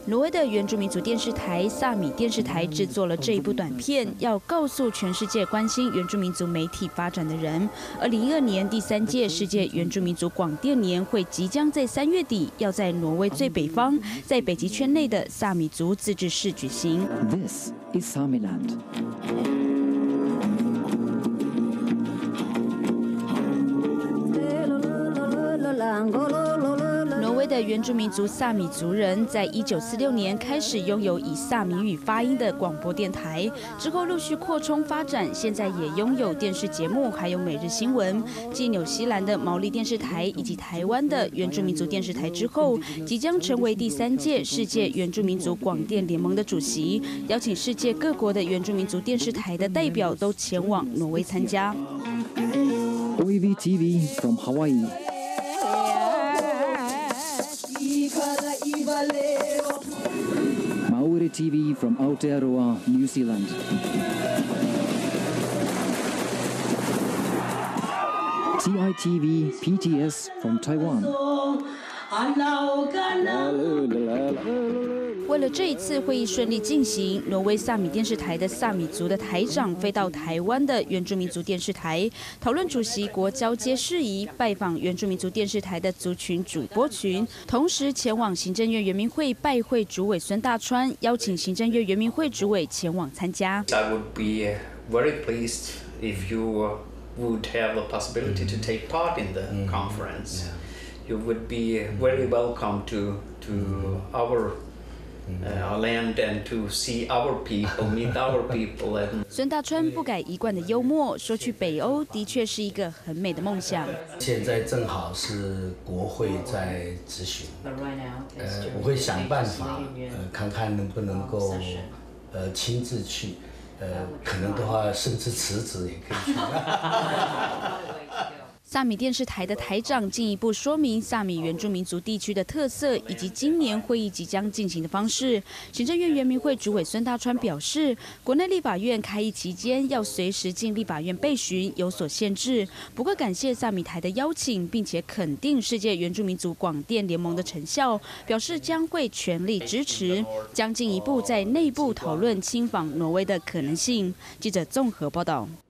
挪威的原住民族电视台萨米电视台制作了这一部短片，要告诉全世界关心原住民族媒体发展的人，2012年第3届世界原住民族广电年会即将在3月底要在挪威最北方，在北极圈内的萨米族自治市举行。 This is Samiland. 挪威的原住民族萨米族人在1946年开始拥有以萨米语发音的广播电台，之后陆续扩充发展，现在也拥有电视节目，还有每日新闻。继纽西兰的毛利电视台以及台湾的原住民族电视台之后，即将成为第3届世界原住民族广电联盟的主席，邀请世界各国的原住民族电视台的代表都前往挪威参加。 OEV TV from Hawaii. Maori TV from Aotearoa, New Zealand. CITV PTS from Taiwan. 为了这一次会议顺利进行，挪威萨米电视台的萨米族的台长飞到台湾的原住民族电视台，讨论主席国交接事宜，拜访原住民族电视台的族群主播群，同时前往行政院原民会拜会主委孙大川，邀请行政院原民会主委前往参加。 I would be very pleased if you would have the possibility to take part in the conference. You would be very welcome to our land and to see our people, meet our people. 孙大川不改一贯的幽默，说去北欧的确是一个很美的梦想。 现在正好是国会在质询，我会想办法，看看能不能够亲自去，可能的话甚至辞职也可以去。 萨米电视台的台长进一步说明萨米原住民族地区的特色以及今年会议即将进行的方式。行政院原民会主委孙大川表示，国内立法院开议期间要随时进立法院备询，有所限制。不过感谢萨米台的邀请，并且肯定世界原住民族广电联盟的成效，表示将会全力支持，将进一步在内部讨论亲访挪威的可能性。记者综合报道。